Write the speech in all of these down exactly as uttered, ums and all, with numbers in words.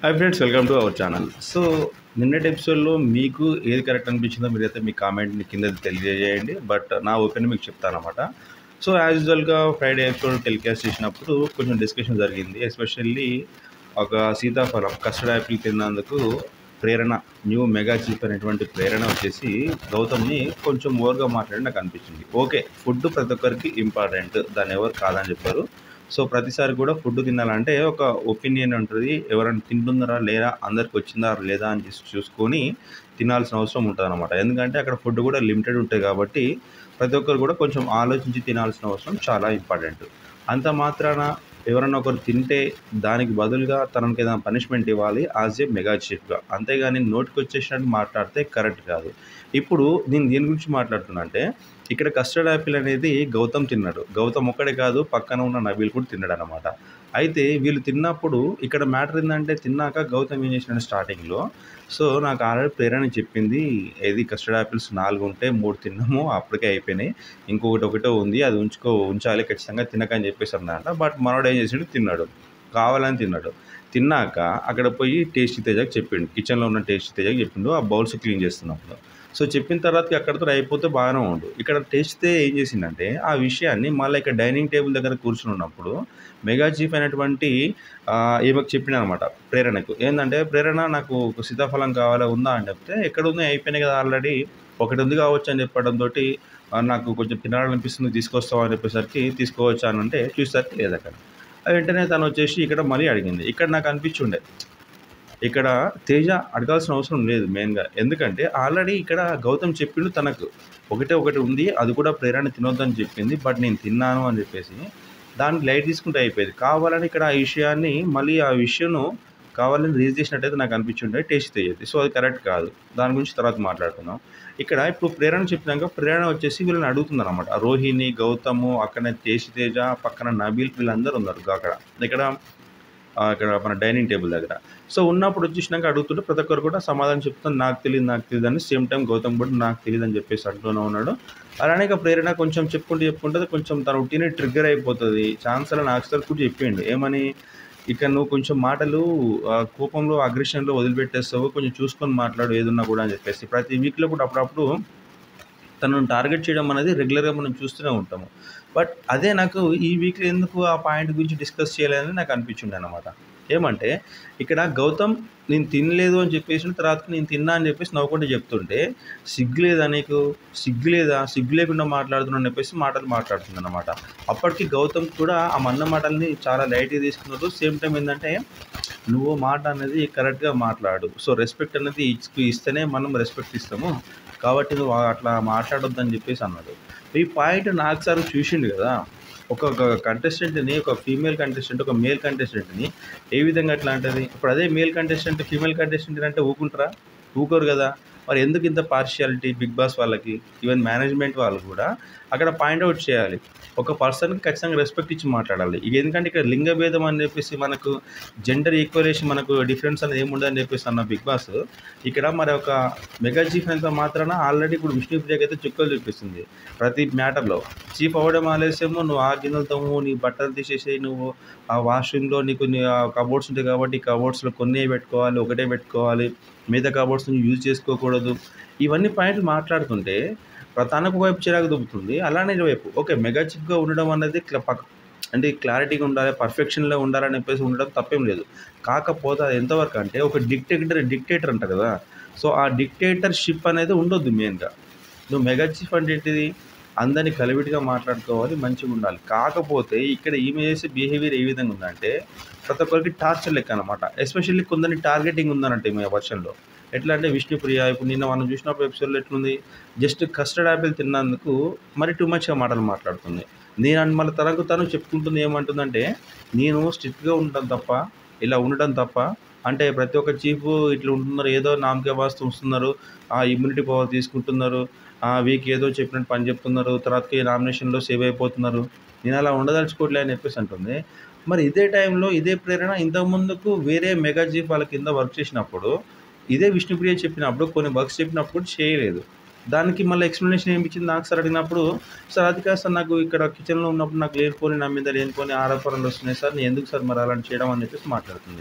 Hi friends, welcome to our channel. So నిన్నటి ఎపిసోడ్లో మీకు ఏది కరెక్ట్ అనిపించిందో మీరైతే మీ కామెంట్ని కింద తెలియజేయండి. బట్ నా ఒపీనియన్ మీకు చెప్తానమాట. సో యాజ్ యూజువల్గా ఫ్రైడే ఎపిసోడ్ టెలికాస్ట్ చేసినప్పుడు కొంచెం డిస్కషన్ జరిగింది. ఎస్పెషల్లీ ఒక సీతాఫలం కస్టర్డ్ యాపిల్ తిన్నందుకు ప్రేరణ, న్యూ మెగా చీఫ్ అనేటువంటి ప్రేరణ వచ్చేసి గౌతమ్ని కొంచెం ఓవర్గా మాట్లాడి నాకు అనిపించింది. ఓకే, ఫుడ్ ప్రతి ఒక్కరికి ఇంపార్టెంట్, దాన్ని ఎవరు కాదని చెప్పారు. సో ప్రతిసారి కూడా ఫుడ్ తినాలంటే ఒక ఒపీనియన్ ఉంటుంది. ఎవరైనా తింటున్నారా లేదా, అందరికి వచ్చిందా లేదా అని చూసి చూసుకొని తినాల్సిన అవసరం ఉంటుంది అనమాట. ఎందుకంటే అక్కడ ఫుడ్ కూడా లిమిటెడ్ ఉంటుంది కాబట్టి ప్రతి ఒక్కరు కూడా కొంచెం ఆలోచించి తినాల్సిన అవసరం చాలా ఇంపార్టెంట్. అంత మాత్రాన ఎవరన్నా ఒకరు తింటే దానికి బదులుగా తనకి ఏదైనా పనిష్మెంట్ ఇవ్వాలి యాజ్ ఏ మెగా చీఫ్గా. అంతేగాని నోటికి వచ్చేసినట్టు మాట్లాడితే కరెక్ట్ కాదు. ఇప్పుడు నేను దేని గురించి మాట్లాడుతున్నా అంటే, ఇక్కడ కస్టర్డ్ యాపిల్ అనేది గౌతమ్ తిన్నాడు. గౌతమ్ ఒక్కడే కాదు, పక్కన ఉన్న నబీల్ కూడా తిన్నాడు అనమాట. అయితే వీళ్ళు తిన్నప్పుడు ఇక్కడ మ్యాటర్ ఏంటంటే, తిన్నాక గౌతమ్ ఏం చేసినాడు స్టార్టింగ్లో, సో నాకు ఆల్రెడీ ప్రేరణ చెప్పింది, ఏది కస్టర్డ్ యాపిల్స్ నాలుగు ఉంటే మూడు తిన్నాము, అప్పటికే అయిపోయినాయి, ఇంకొకటి ఒకటో ఉంది, అది ఉంచుకో ఉంచాలి ఖచ్చితంగా తినకని చెప్పేసి అన్నమాట. బట్ మనోడు ఏం చేసాడు, తిన్నాడు, కావాలని తిన్నాడు. తిన్నాక అక్కడ పోయి టేస్టీ తేజకి చెప్పిండు, కిచెన్లో ఉన్న టేస్టీ తేజకి చెప్పిండు ఆ బౌల్స్ క్లీన్ చేస్తున్నప్పుడు. సో చెప్పిన తర్వాతకి అక్కడితో అయిపోతే బాగానే ఉండు. ఇక్కడ టేస్ట్ ఏం చేసిందంటే ఆ విషయాన్ని మళ్ళీ ఇక్కడ డైనింగ్ టేబుల్ దగ్గర కూర్చుని ఉన్నప్పుడు మెగా చీఫ్ అయినటువంటి ఈమెకు చెప్పిన అనమాట ప్రేరణకు. ఏంటంటే, ప్రేరణ నాకు ఒక సీతాఫలం కావాలా, ఉందా అని చెప్తే, ఎక్కడ ఉంది, అయిపోయినాయి కదా ఆల్రెడీ, ఒకటి ఉంది కావచ్చు అని చెప్పడంతో నాకు కొంచెం తినాలనిపిస్తుంది, తీసుకొస్తావా అని చెప్పేసరికి తీసుకోవచ్చా అని అంటే చూసేసరికి లేదక్కడ. వెంటనే తను వచ్చేసి ఇక్కడ మళ్ళీ అడిగింది. ఇక్కడ నాకు అనిపించుండే, ఇక్కడ తేజ అడగాల్సిన అవసరం లేదు మెయిన్గా. ఎందుకంటే ఆల్రెడీ ఇక్కడ గౌతమ్ చెప్పిండు తనకు ఒకటే ఒకటి ఉంది, అది కూడా ప్రేరణ తినొద్దని చెప్పింది, బట్ నేను తిన్నాను అని చెప్పేసి దానికి లైట్ తీసుకుంటే అయిపోయేది. కావాలని ఇక్కడ ఆ విషయాన్ని మళ్ళీ ఆ విషయం కావాలని రీజ్ చేసినట్టయితే నాకు అనిపించుండే టేస్ట్ తేజది. సో అది కరెక్ట్ కాదు, దాని గురించి తర్వాత మాట్లాడుకుందాం. ఇక్కడ ఇప్పుడు ప్రేరణ చెప్పినాక ప్రేరణ వచ్చేసి వీళ్ళని అడుగుతుంది అనమాట. రోహిణి, గౌతము, అక్కడనే టేస్ట్ తేజ, పక్కన నబీల్, వీళ్ళందరూ ఉన్నారు అక్కడ ఇక్కడ ఇక్కడ మన డైనింగ్ టేబుల్ దగ్గర. సో ఉన్నప్పుడు వచ్చేసినాక అడుగుతుంటే ప్రతి ఒక్కరు కూడా సమాధానం చెప్తాను, నాకు తెలియదు నాకు తెలియదు అని. సేమ్ టైం గౌతమ్ కూడా నాకు తెలియదు అని చెప్పేసి అంటూనే ఉన్నాడు. అలానే ఇక ప్రేరణ కొంచెం చెప్పుకుంటూ చెప్పుకుంటే కొంచెం తన ఉట్టినే ట్రిగ్గర్ అయిపోతుంది. ఛాన్స్ అలా నాకు సార్ కూడా చెప్పిండు, ఏమని, ఇక నువ్వు కొంచెం మాటలు కోపంలో అగ్రెషన్లో వదిలిపెట్టేస్తావు, కొంచెం చూసుకొని మాట్లాడు ఏదున్నా కూడా అని చెప్పేసి ప్రతి వీక్లో కూడా అప్పుడప్పుడు తనను టార్గెట్ చేయడం అనేది రెగ్యులర్గా మనం చూస్తూనే ఉంటాము. బట్ అదే నాకు ఈ వీక్లో ఎందుకు ఆ పాయింట్ గురించి డిస్కస్ చేయలేదని నాకు అనిపించింది అనమాట. ఏమంటే, ఇక్కడ గౌతమ్ నేను తినలేదు అని చెప్పేసి తర్వాత నేను తిన్నా అని చెప్పేసి నవ్వుకుంటే చెప్తుంటే, సిగ్గు లేదా నీకు, సిగ్గు లేదా, సిగ్గు లేకుండా మాట్లాడుతున్నాను అని చెప్పేసి మాటలు మాట్లాడుతుంది అనమాట. అప్పటికి గౌతమ్ కూడా ఆ మన్న మాటల్ని చాలా లైట్గా తీసుకున్నారు. సేమ్ టైం ఏంటంటే, నువ్వు మాట అనేది కరెక్ట్గా మాట్లాడు, సో రెస్పెక్ట్ అనేది ఇస్తేనే మనం రెస్పెక్ట్ ఇస్తాము, కాబట్టి నువ్వు అట్లా మాట్లాడొద్దని చెప్పేసి అన్నాడు. ఈ పాయింట్ నాకు సార్ చూసిండు కదా, ఒక కంటెస్టెంట్ని, ఒక ఫీమేల్ కంటెస్టెంట్ ఒక మేల్ కంటెస్టెంట్ని ఏ విధంగా అట్లా అంటది. ఇప్పుడు అదే మేల్ కంటెస్టెంట్ ఫీమేల్ కంటెస్టెంట్ అంటే ఊకుంటారా, ఊకోరు కదా. మరి ఎందుకు ఇంత పార్షియాలిటీ బిగ్ బాస్ వాళ్ళకి, ఈవెన్ మేనేజ్మెంట్ వాళ్ళు కూడా అక్కడ పాయింట్అవుట్ చేయాలి. ఒక పర్సన్కి ఖచ్చితంగా రెస్పెక్ట్ ఇచ్చి మాట్లాడాలి. ఇక ఎందుకంటే ఇక్కడ లింగ భేదం అని చెప్పేసి మనకు జెండర్ ఈక్వలేషన్ మనకు డిఫరెన్స్ అనేది ఏముండదని చెప్పేసి అన్న బిగ్ బాస్, ఇక్కడ మరి ఒక మెగా చీఫ్ అంత మాత్రాన ఆల్రెడీ ఇప్పుడు విష్ణుప్రియకి అయితే చుక్కలు చూపిస్తుంది ప్రతి మ్యాటర్లో. చీఫ్ అవ్వడం ఆలస్యము, నువ్వు ఆ గిన్నెలతోము, నీ బట్టలు తీసేసి నువ్వు ఆ వాష్రూమ్లో నీకు కబోర్డ్స్ ఉంటాయి కాబట్టి కబోర్డ్స్లో కొన్ని పెట్టుకోవాలి, ఒకటే పెట్టుకోవాలి, మిగతా కబోర్డ్స్ నువ్వు యూజ్ చేసుకోకూడదు. ఇవన్నీ పాయింట్లు మాట్లాడుతుంటే తనకు వైపు చిరాకు దుబ్బుతుంది, అలానే వైపు ఓకే మెగా చీఫ్గా ఉండడం అనేది పక్క అంటే క్లారిటీగా ఉండాలి, పర్ఫెక్షన్లో ఉండాలని చెప్పేసి ఉండడం తప్పేం లేదు. కాకపోతే అది ఎంతవరకు అంటే, ఒక డిక్టేటర్ డిక్టేటర్ అంట కదా, సో ఆ డిక్టేటర్షిప్ అనేది ఉండొద్దు మెయిన్గా. నువ్వు మెగా చీఫ్ అంటే ఏంటిది, అందరినీ కలివిడిగా మాట్లాడుకోవాలి, మంచిగా ఉండాలి. కాకపోతే ఇక్కడ ఈమె చేసే బిహేవియర్ ఏ విధంగా ఉందంటే ప్రతి ఒక్కరికి టార్చర్ లెక్క అనమాట. ఎస్పెషల్లీ కొందరిని టార్గెటింగ్ ఉందన్నట్టు ఈమె వర్షన్లో. ఎట్లా అంటే, విష్ణుప్రియ ఇప్పుడు నిన్న మనం చూసినప్పుడు ఎపిసోడ్లో ఎట్లుంది, జస్ట్ కస్టర్డ్ యాపిల్ తిన్నందుకు మరి టూ మచ్గా మాటలు మాట్లాడుతుంది. నేను మళ్ళీ తనకు తను చెప్పుకుంటుంది ఏమంటుందంటే, నేను స్ట్రిక్ట్గా ఉండడం తప్ప, ఇలా ఉండడం తప్ప, అంటే ప్రతి ఒక్క చీఫ్ ఇట్లా ఉంటున్నారు, ఏదో నామకే వాస్తు వస్తున్నారు, ఆ ఇమ్యూనిటీ పవర్ తీసుకుంటున్నారు, ఆ వీక్ ఏదో చెప్పినట్టు పని చెప్తున్నారు, తర్వాతకి నామినేషన్లో సేవ్ అయిపోతున్నారు, నేను అలా ఉండదలుచుకోవట్లే అని చెప్పేసి అంటుంది. మరి ఇదే టైంలో ఇదే ప్రేరణ ఇంతకుముందుకు వేరే మెగా చీఫ్ వాళ్ళ కింద వర్క్ చేసినప్పుడు ఇదే విష్ణుప్రియ చెప్పినప్పుడు కొన్ని వర్క్స్ చెప్పినప్పుడు చేయలేదు. దానికి మళ్ళీ ఎక్స్ప్లెనేషన్ ఏమి ఇచ్చింది నాకు సార్ అడిగినప్పుడు, సార్ అది కాదు సార్, నాకు ఇక్కడ కిచెన్లో ఉన్నప్పుడు నాకు లేనిపోని నా మీద లేనిపోని ఆరోపణలు వస్తున్నాయి సార్, నేను ఎందుకు సార్ మరి అలాంటి చేయడం అని చెప్పేసి మాట్లాడుతుంది.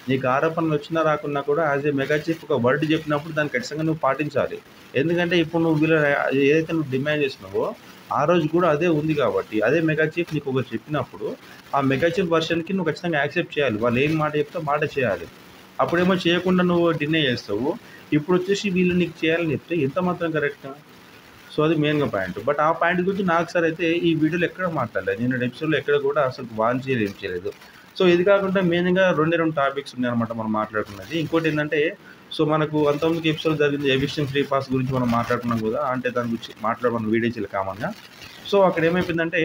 నీకు ఆరోపణలు వచ్చినా రాకున్నా కూడా యాజ్ ఏ మెగా చీఫ్ ఒక వర్డ్ చెప్పినప్పుడు దాన్ని ఖచ్చితంగా నువ్వు పాటించాలి. ఎందుకంటే ఇప్పుడు నువ్వు వీళ్ళ ఏదైతే నువ్వు డిమాండ్ చేస్తున్నావో ఆ రోజు కూడా అదే ఉంది కాబట్టి, అదే మెగా చీఫ్ నీకు ఒకటి చెప్పినప్పుడు ఆ మెగా చీఫ్ వర్షన్‌కి నువ్వు ఖచ్చితంగా యాక్సెప్ట్ చేయాలి. వాళ్ళు ఏం మాట చెప్తే మాట చేయాలి. అప్పుడేమో చేయకుండా నువ్వు డినై చేస్తావు. ఇప్పుడొచ్చేసి వీళ్ళు నీకు చేయాలని చెప్తే ఎంత మాత్రం కరెక్టా? సో, అది మెయిన్‌గా పాయింట్. బట్ ఆ పాయింట్ గురించి నాకు సార్ అయితే ఈ వీడియోలో ఎక్కడ మాట్లాడలేదు. నిన్నటి ఎపిసోడ్‌లో ఎక్కడ కూడా అసలు వార్న్ చేయలేదు, ఏం చేయలేదు. సో, ఇది కాకుండా మెయిన్‌గా రెండే రెండు టాపిక్స్ ఉన్నాయన్నమాట మనం మాట్లాడుకున్నది. ఇంకోటేంటంటే, సో, మనకు అంతకుముందుకు ఎపిసోడ్ జరిగింది ఎవిక్షన్ ఫ్రీ పాస్ గురించి మనం మాట్లాడుకున్నాం కదా! అంటే దాని గురించి మాట్లాడమన్న వీడియో చేయాలి కామన్‌గా. సో, అక్కడ ఏమైపోయిందంటే,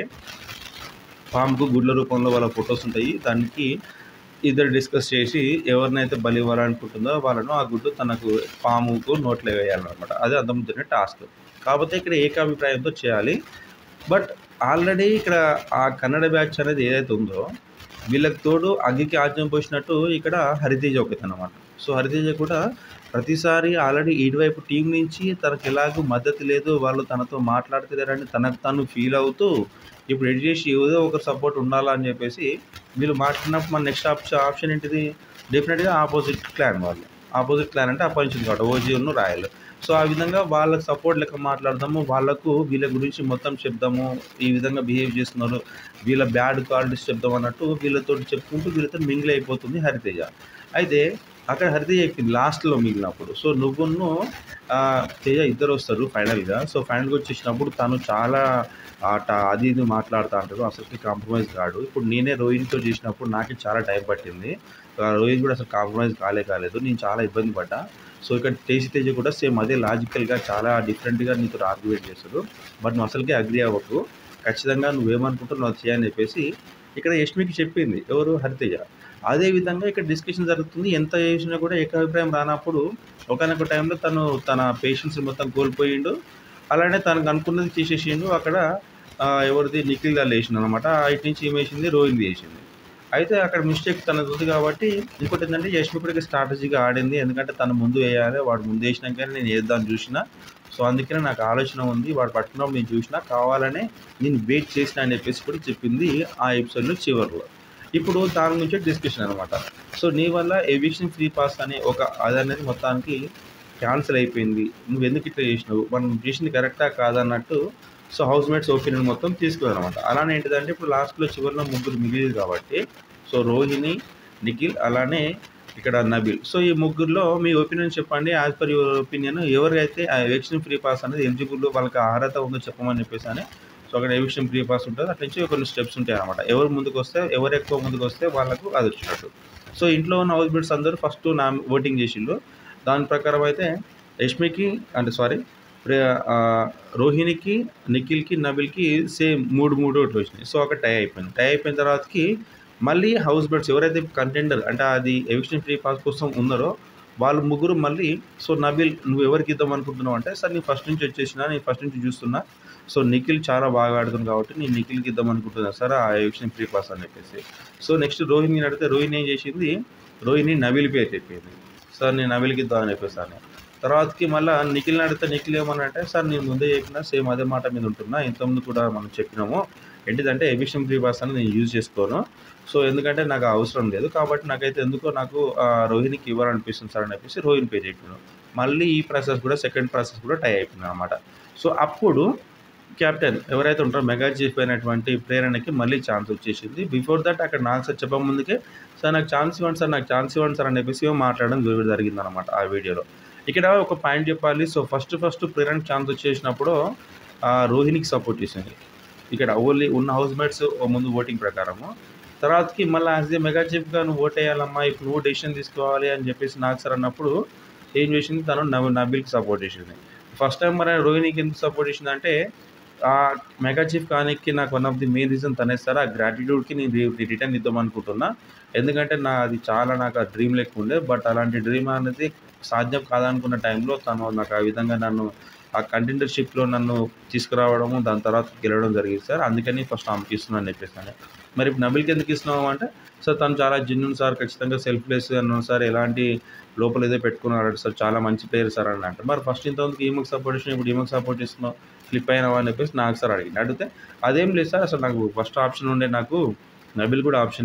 పాముకు గుడ్ల రూపంలో వాళ్ళ ఫోటోస్ ఉంటాయి. దానికి ఇద్దరు డిస్కస్ చేసి ఎవరినైతే బలి ఇవ్వాలనుకుంటుందో వాళ్ళను ఆ గుడ్డు తనకు పాముకు నోట్లో వేయాలన్నమాట. అదే అంతకుముందు టాస్క్. కాకపోతే ఇక్కడ ఏకాభిప్రాయంతో చేయాలి. బట్ ఆల్రెడీ ఇక్కడ ఆ కన్నడ బ్యాచ్ అనేది ఏదైతే ఉందో వీళ్ళకి తోడు అగ్గికి ఆజ్యం పోసినట్టు ఇక్కడ హరితేజ ఒకతనమాట. సో, హరితేజ కూడా ప్రతిసారి ఆల్రెడీ ఇటువైపు టీం నుంచి తనకు ఎలాగూ మద్దతు లేదు, వాళ్ళు తనతో మాట్లాడతలేరని తనకు తను ఫీల్ అవుతూ ఇప్పుడు ఎడ్ చేసి ఏదో ఒక సపోర్ట్ ఉండాలా అని చెప్పేసి వీళ్ళు మాట్లాడినప్పుడు మన నెక్స్ట్ ఆప్షన్ ఆప్షన్ ఏంటిది? డెఫినెట్‌గా ఆపోజిట్ క్లాన్ వాళ్ళు. ఆపోజిట్ క్లాన్ అంటే అపరిచితులు కాబట్టి ఓజీను, రాయల్. సో, ఆ విధంగా వాళ్ళకి సపోర్ట్ లెక్క మాట్లాడదాము. వాళ్ళకు వీళ్ళ గురించి మొత్తం చెప్దాము. ఈ విధంగా బిహేవ్ చేస్తున్నారు. వీళ్ళ బ్యాడ్ క్వాలిటీస్ చెప్దాం అన్నట్టు వీళ్ళతోటి చెప్పుకుంటూ వీళ్ళతో మింగిల్ అయిపోతుంది హరితేజ. అయితే అక్కడ హరితేజ చెప్పింది లాస్ట్‌లో మిగిలినప్పుడు. సో, నువ్వును ఆహ్, తేజ ఇద్దరు వస్తారు ఫైనల్‌గా. సో, ఫైనల్‌గా వచ్చేసినప్పుడు తను చాలా ఆట అది ఇది మాట్లాడుతా అంటాడు. అసలుకి కాంప్రమైజ్ కాడు. ఇప్పుడు నేనే రోహిణ్‌తో చేసినప్పుడు నాకే చాలా టైం పట్టింది. ఆహ్, రోహిణ్ కూడా అసలు కాంప్రమైజ్ కాలే కాలేదు. నేను చాలా ఇబ్బంది పడ్డా. సో, ఇక్కడ తేజ్ తేజ కూడా సేమ్ అదే లాజికల్‌గా చాలా డిఫరెంట్‌గా నీతో ఆర్గ్యుమెంట్ చేస్తాడు. బట్ నువ్వు అసలుకే అగ్రీ అవ్వకు. ఖచ్చితంగా నువ్వేమనుకుంటున్నావు అది చెయ్యి అని చెప్పేసి ఇక్కడ యష్మికి చెప్పింది. ఎవరు? హరితేజ. అదే విధంగా ఇక్కడ డిస్కషన్ జరుగుతుంది. ఎంత చేసినా కూడా ఏకాభిప్రాయం రానప్పుడు ఒకానొక టైంలో తను తన పేషెన్స్‌ని మొత్తం కోల్పోయిండు. అలానే తనకు అనుకున్నది చేసేసిండు. అక్కడ ఆహ్, ఎవరిది నిఖిల్ గాళ్ళు ఏసిండనమాట. ఇటు నుంచి ఈమె ఏసింది, రోహిణిది ఏసింది. అయితే అక్కడ మిస్టేక్ తనది ఉంది కాబట్టి ఇంకోటేంటంటే యష్మి కూడా ఇక స్ట్రాటజీగా ఆడింది. ఎందుకంటే తను ముందు వేయాలి. వాడు ముందు వేసినాకనే నేను వేద్దామని చూసినా. సో, అందుకనే నాకు ఆలోచన ఉంది. వాడు పట్టుకున్నప్పుడు నేను చూసినా. కావాలనే నేను వెయిట్ చేసినా అని చెప్పేసి కూడా చెప్పింది ఆ ఎపిసోడ్‌లో చివర్లో. ఇప్పుడు దాని నుంచే డిస్కషన్ అనమాట. సో, నీ వల్ల ఎవిక్షన్ ఫ్రీ పాస్ అనే ఒక అదనేది మొత్తానికి క్యాన్సిల్ అయిపోయింది. నువ్వెందుకు ఇట్లా చేసినావు? మనం చేసింది కరెక్టా కాదా అన్నట్టు సో, హౌస్‌మేట్స్ ఒపీనియన్ మొత్తం తీసుకున్నారనమాట. అలానే ఏంటిదంటే ఇప్పుడు లాస్ట్‌లో చివరిలో ముగ్గురు మిగిలింది కాబట్టి సో, రోహిణి, నిఖిల్ అలానే ఇక్కడ నబీల్. సో, ఈ ముగ్గురిలో మీ ఒపీనియన్ చెప్పండి. యాజ్ పర్ యువర్ ఒపీనియన్ ఎవరైతే ఆ ఎవిక్షన్ ఫ్రీ పాస్ అనేది ఎలిజిబుల్ వాళ్ళకి అర్హత ఉందో చెప్పమని చెప్పేసి అని. సో, అక్కడ ఎవిక్షన్ ఫ్రీ పాస్ ఉంటుంది. అట్ల నుంచి కొన్ని స్టెప్స్ ఉంటాయన్నమాట. ఎవరు ముందుకొస్తే ఎవరు ఎక్కువ ముందుకొస్తే వాళ్ళకు అది వచ్చినట్టు. సో, ఇంట్లో ఉన్న హౌస్‌మేట్స్ అందరూ ఫస్ట్ నా ఓటింగ్ చేసిళ్ళు. దాని ప్రకారం అయితే యష్మికి అంటే సారీ ప్రే ఆహ్, రోహిణికి, నిఖిల్‌కి, నబీల్‌కి సేమ్ మూడు, మూడు ఓట్లు వచ్చినాయి. సో, అక్కడ టై అయిపోయింది. టై అయిపోయిన తర్వాతకి మళ్ళీ హౌస్‌మేట్స్ ఎవరైతే కంటెండర్ అంటే అది ఎవిక్షన్ ఫ్రీ పాస్ కోసం ఉన్నారో వాళ్ళు ముగ్గురు మళ్ళీ సో, నబీల్ నువ్వు ఎవరికి ఇద్దాం అనుకుంటున్నావు అంటే, సార్ నేను ఫస్ట్ నుంచి వచ్చేసినా, నేను ఫస్ట్ నుంచి చూస్తున్నా. సో, నిఖిల్ చాలా బాగా ఆడుతుంది కాబట్టి నేను నిఖిల్‌కి ఇద్దాం అనుకుంటున్నా సార్ ఆ ఎవిక్షన్ ఫ్రీ పాస్ అని చెప్పేసి. సో, నెక్స్ట్ రోహిణిని అడిగితే రోహిణి ఏం చేసింది? రోహిణి నబీల్ పేరు చెప్పింది. సార్ నేను నబీల్‌కి ఇద్దామని చెప్పేసాను. తర్వాతకి మళ్ళా నిఖిల్‌ని అడిగితే నిఖిల్ ఏమన్నాడంటే, సార్ నేను ముందే చెప్పినా సేమ్ అదే మాట మీద ఉంటున్నా. ఇంతకుముందు కూడా మనం చెప్పినాము. ఏంటిదంటే ఎవిక్షన్ ఫ్రీ పాస్ అనేది నేను యూజ్ చేసుకోను. సో, ఎందుకంటే నాకు అవసరం లేదు. కాబట్టి నాకైతే ఎందుకో నాకు ఆహ్, రోహిణికి ఇవ్వాలనిపిస్తుంది సార్ అని చెప్పేసి రోహిణి పేరు చెప్పిండు. మళ్ళీ ఈ ప్రాసెస్ కూడా సెకండ్ ప్రాసెస్ కూడా టై అయిపోయిందనమాట. సో, అప్పుడు కెప్టెన్ ఎవరైతే ఉంటారో మెగా చీఫ్ అయినటువంటి ప్రేరణకి మళ్ళీ ఛాన్స్ వచ్చేసింది. బిఫోర్ దట్ అక్కడ నాకు సార్ చెప్పకముందుకే సార్ నాకు ఛాన్స్ ఇవ్వండి సార్, నాకు ఛాన్స్ ఇవ్వండి సార్ అని చెప్పేసి మాట్లాడడం జరిగిందనమాట ఆ వీడియోలో. ఇక్కడ ఒక పాయింట్ చెప్పాలి. సో, ఫస్ట్ ఫస్ట్ ప్రేరణకి ఛాన్స్ వచ్చేసినప్పుడు ఆహ్, రోహిణికి సపోర్ట్ చేసింది. ఇక్కడ ఓన్లీ ఉన్న హౌస్‌మేట్స్ ముందు ఓటింగ్ ప్రకారము. తర్వాతకి మళ్ళీ యాజ్ ఏ మెగా చీఫ్‌గా నువ్వు ఓటేయాలమ్మా, ఇప్పుడు నువ్వు డెసిషన్ తీసుకోవాలి అని చెప్పేసి నాకు సార్ అన్నప్పుడు ఏం చేసింది తను నబ్ నబీల్‌కి సపోర్ట్ చేసింది. ఫస్ట్ టైం మరి రోహిణికి ఎందుకు సపోర్ట్ చేసిందంటే ఆహ్, మెగా చీఫ్ కానీకి నాకు one of the main reason తనే సార్. ఆ గ్రాటిట్యూడ్‌కి నేను రి రిటర్న్ ఇద్దాం అనుకుంటున్నా. ఎందుకంటే నా అది చాలా నాకు ఆ డ్రీమ్ లెక్క ఉండే. బట్ అలాంటి డ్రీమ్ అనేది సాధ్యం కాదనుకున్న టైంలో తను నాకు ఆ విధంగా నన్ను ఆ కంటెండర్‌షిప్‌లో నన్ను తీసుకురావడము, దాని తర్వాత గెలవడం జరిగింది సార్. అందుకని ఫస్ట్ ఆమెకి ఇస్తున్నా అని చెప్పేసాను. మరి ఇప్పుడు నబీల్‌కి ఎందుకు ఇస్తున్నావు అంటే, సార్ తను చాలా జెన్యూన్ సార్, ఖచ్చితంగా సెల్ఫ్‌లెస్ అన్నాడు సార్, ఎలాంటి లోపల ఏదో పెట్టుకున్నాడు సార్, చాలా మంచి ప్లేయర్ సార్ అని అంటే, మరి ఫస్ట్ ఇంతకుముందుకు ఈమెకి సపోర్ట్ చేసినావు, ఇప్పుడు ఈమెకి సపోర్ట్ చేస్తున్నావు, ఫ్లిప్ అయినావా అని చెప్పేసి నాకు సార్ అడిగిండు. అడిగితే అదేం లేదు సార్, అసలు నాకు ఫస్ట్ ఆప్షన్ ఉండే నాకు నబీల్ కూడా ఆప్షనే.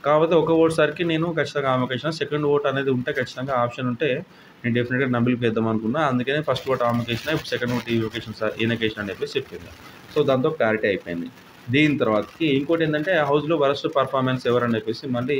కాకపోతే ఒక ఓటుసరికి నేను ఖచ్చితంగా ఆమెకి వేసిన. సెకండ్ ఓట్ అనేది ఉంటే ఖచ్చితంగా ఆప్షన్ ఉంటే నేను డెఫినిట్‌గా నబిల్‌కి వేద్దాం అనుకున్నా. అందుకనే ఫస్ట్ ఓట్ ఆమెకి వేసిన. ఇప్పుడు సెకండ్ ఓట్ ఈమెకి వేసిన సార్ ఈయనకి వేసిన అని చెప్పేసి చెప్పింది. సో దాంతో క్లారిటీ అయిపోయింది. దీని తర్వాతకి ఇంకోటేందంటే హౌస్‌లో వరస్ట్ పర్ఫార్మెన్స్ ఎవరని చెప్పేసి మళ్ళీ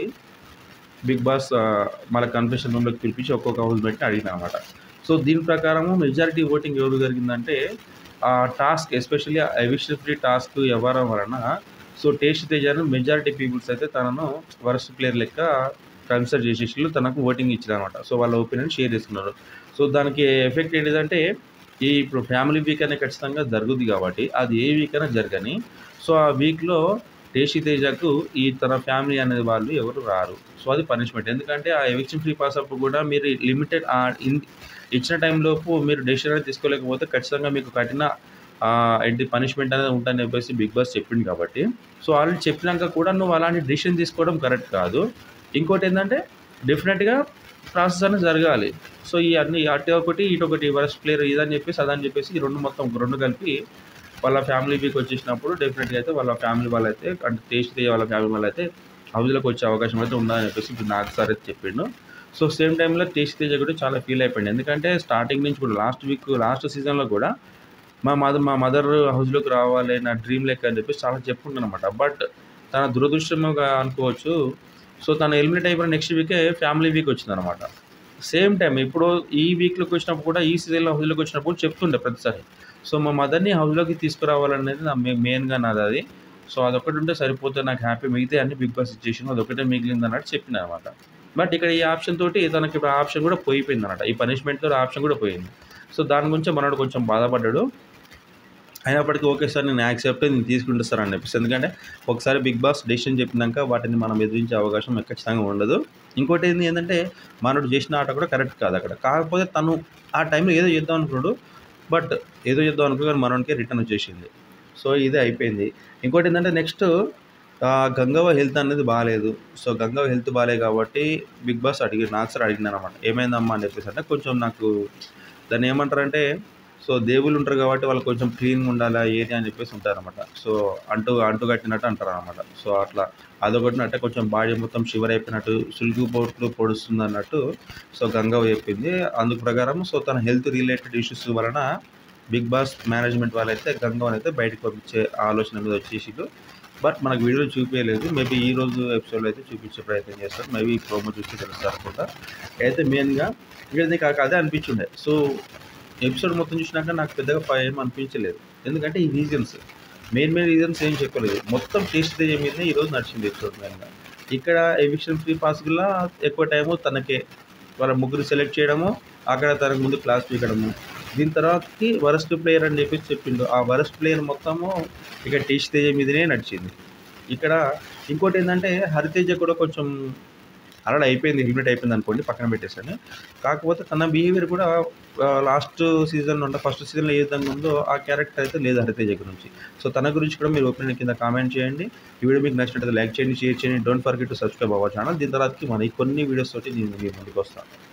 బిగ్ బాస్ ఆహ్, మళ్ళా కన్ఫెషన్ రూమ్‌లోకి పిలిపించి ఒక్కొక్క హౌస్‌మేట్‌ని అడిగినాననమాట. సో దీని ప్రకారము మెజారిటీ ఓటింగ్ ఎవరు జరిగిందంటే ఆ టాస్క్ ఎస్పెషల్లీ ఆ ఎవిక్షన్ ఫ్రీ టాస్క్ ఇవ్వడం వలన సో టేస్ట్ తేజాను మెజారిటీ పీపుల్స్ అయితే తనను వరస్ట్ ప్లేయర్ లెక్క కన్సిడర్ చేసేసిళ్ళు. తనకు ఓటింగ్ ఇచ్చిరనమాట. సో వాళ్ళ ఒపీనియన్ షేర్ చేసుకున్నారు. సో దానికి ఎఫెక్ట్ ఏంటిదంటే ఈ ఇప్పుడు ఫ్యామిలీ వీక్ అనేది ఖచ్చితంగా జరుగుద్ది కాబట్టి అది ఏ వీక్ అయినా జరగని సో ఆ వీక్‌లో టేషి తేజకు ఈ తన ఫ్యామిలీ అనే వాళ్ళు ఎవరు రారు. సో అది పనిష్మెంట్. ఎందుకంటే ఆ ఎవిక్షన్ ఫ్రీ పాస్ అప్పుడు కూడా మీరు లిమిటెడ్ ఆహ్, ఇన్ ఇచ్చిన టైంలోపు మీరు డెసిషన్ అనేది తీసుకోలేకపోతే ఖచ్చితంగా మీకు కఠిన ఆహ్, ఏంటి పనిష్మెంట్ అనేది ఉంటదని చెప్పేసి బిగ్ బాస్ చెప్పిండు కాబట్టి సో ఆల్రెడీ చెప్పినాక కూడా నువ్వు అలాంటి డెసిషన్ తీసుకోవడం కరెక్ట్ కాదు. ఇంకోటేందంటే డెఫినెట్‌గా ప్రాసెస్ అనేది జరగాలి. సో ఈ అన్ని అటు ఒకటి, ఇటొకటి వరస్ట్ ప్లేయర్ ఇదని చెప్పేసి, అదని చెప్పేసి ఈ రెండు మొత్తం రెండు కలిపి వాళ్ళ ఫ్యామిలీ వీక్ వచ్చేసినప్పుడు డెఫినెట్‌గా అయితే వాళ్ళ ఫ్యామిలీ వాళ్ళైతే అంటే టేస్ట్ తేజ వాళ్ళ ఫ్యామిలీ వాళ్ళైతే హౌస్‌లోకి వచ్చే అవకాశం అయితే ఉండదని చెప్పేసి ఇప్పుడు నాకు సార్ అయితే చెప్పిండు. సో సేమ్ టైమ్‌లో టేస్ట్ తేజ కూడా చాలా ఫీల్ అయిపోయిండు. ఎందుకంటే స్టార్టింగ్ నుంచి కూడా లాస్ట్ వీక్ లాస్ట్ సీజన్‌లో కూడా మా మదర్ మా మదర్ హౌస్‌లోకి రావాలి నా డ్రీమ్ లెక్క అని చెప్పేసి చాలా చెప్పుకుంటాననమాట. బట్ తన దురదృష్టముగా అనుకోవచ్చు. సో తను ఎలిమినేట్ అయిపోయిన నెక్స్ట్ వీకే ఫ్యామిలీ వీక్ వచ్చిందనమాట. సేమ్ టైమ్ ఇప్పుడు ఈ వీక్‌లోకి వచ్చినప్పుడు కూడా ఈ సీజన్‌లో హౌస్‌లోకి వచ్చినప్పుడు చెప్తుండే ప్రతిసారి. సో మా మదర్‌ని హౌస్‌లోకి తీసుకురావాలనేది నా మె మెయిన్‌గా నాదది. సో అదొక్కటి ఉంటే సరిపోతే నాకు హ్యాపీ. మిగతాయి అన్నీ బిగ్ బాస్ ఇచ్చేసిండు. అదొక్కటే మిగిలిందన్నట్టు చెప్పినాననమాట. బట్ ఇక్కడ ఈ ఆప్షన్ తోటి తనకి ఇప్పుడు ఆ ఆప్షన్ కూడా పోయిపోయిందనమాట. ఈ పనిష్మెంట్‌తో ఆప్షన్ కూడా పోయింది. సో దాని గురించే మనోడు కొంచెం బాధపడ్డాడు. అయినప్పటికీ ఓకే సార్ నేను యాక్సెప్ట్ నేను తీసుకుంటా సార్ అని చెప్పేసి. ఎందుకంటే ఒకసారి బిగ్ బాస్ డెసిషన్ చెప్పినాక వాటిని మనం ఎదిరించే అవకాశం ఖచ్చితంగా ఉండదు. ఇంకోటి ఏంది ఏంటంటే మనోడు చేసిన ఆట కూడా కరెక్ట్ కాదు అక్కడ. కాకపోతే తను ఆ టైంలో ఏదో చేద్దాం అనుకున్నాడు. బట్ ఏదో చేద్దాం అనుకున్నాడు కానీ మనోడికే రిటర్న్ వచ్చేసింది. సో ఇదే అయిపోయింది. ఇంకోటి ఏంటంటే నెక్స్ట్ ఆహ్, గంగవ్వ హెల్త్ అనేది బాలేదు. సో గంగవ్వ హెల్త్ బాలేదు కాబట్టి బిగ్ బాస్ అడిగి నాకు సార్ అడిగినాననమాట. ఏమైందమ్మా అని చెప్పేసి అంటే కొంచెం నాకు దాన్ని ఏమంటారంటే సో దేవుళ్ళు ఉంటారు కాబట్టి వాళ్ళు కొంచెం క్లీన్‌గా ఉండాలా ఏరియా అని చెప్పేసి ఉంటారనమాట. సో అంటు అంటు కట్టినట్టు అంటారనమాట. సో అట్లా అదొకటి అంటే కొంచెం బాడీ మొత్తం షివర్ అయిపోయినట్టు సులుగు పోట్లు పొడుస్తుందన్నట్టు సో గంగవ్వ చెప్పింది. అందుకు ప్రకారం సో తన హెల్త్ రిలేటెడ్ ఇష్యూస్ వలన బిగ్ బాస్ మేనేజ్మెంట్ వాళ్ళైతే గంగవ్వనైతే బయటకి పంపించే ఆలోచన మీద వచ్చేసిర్రు. బట్ మనకు వీడియోలో చూపియలేదు. మేబీ ఈరోజు ఎపిసోడ్‌లో అయితే చూపించే ప్రయత్నం చేస్తారు. మేబీ ప్రోమో చూస్తే తెలుస్తదనుకుంటా. అయితే మెయిన్‌గా ఇక నాకు అదే అనిపించుండే. సో ఎపిసోడ్ మొత్తం చూసినాక నాకు పెద్దగా ప ఏం అనిపించలేదు. ఎందుకంటే ఈ రీజన్స్ మెయిన్ మెయిన్ రీజన్స్ ఏం చెప్పలేదు. మొత్తం టేస్ట్ తేజ మీదనే ఈరోజు నడిచింది ఎపిసోడ్ మెయిన్‌గా. ఇక్కడ ఎవిక్షన్ ఫ్రీ పాస్‌గల్లా ఎక్కువ టైము తనకే వాళ్ళ ముగ్గురు సెలెక్ట్ చేయడము, అక్కడ తనకు ముందు క్లాస్ పీకడము. దీని తర్వాతకి వరస్ట్ ప్లేయర్ అని చెప్పేసి చెప్పిండు. ఆ వరస్ట్ ప్లేయర్ మొత్తము ఇక టేస్ట్ తేజ మీదనే నడిచింది. ఇక్కడ ఇంకోటేందంటే హరితేజ కూడా కొంచెం ఆల్రెడీ అయిపోయింది. ఎలిమినేట్ అయిపోయింది అనుకోండి పక్కన పెట్టేసాను. కాకపోతే తన బిహేవియర్ కూడా ఆహ్, లాస్ట్ సీజన్‌లో అంటే ఫస్ట్ సీజన్‌లో ఏ విధంగా ఉందో ఆ క్యారెక్టర్ అయితే లేదు హరితేజ గురించి. సో తన గురించి కూడా మీరు ఒపీనియన్ కింద కామెంట్ చేయండి. ఈ వీడియో మీకు నచ్చినట్లయితే లైక్ చేయండి, షేర్ చేయండి. Don't forget to subscribe our channel. దీని తర్వాతకి మన ఈ కొన్ని వీడియోస్ తోటి నేను మీ ముందుకు వస్తాను.